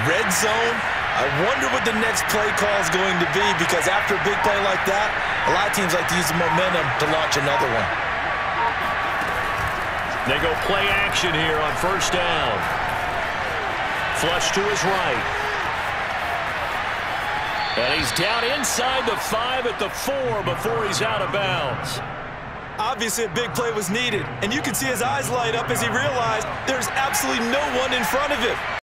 Red zone, I wonder what the next play call is going to be, because after a big play like that, a lot of teams like to use the momentum to launch another one. They go play action here on first down. Flush to his right. And he's down inside the 5 at the 4 before he's out of bounds. Obviously, a big play was needed, and you can see his eyes light up as he realized there's absolutely no one in front of him.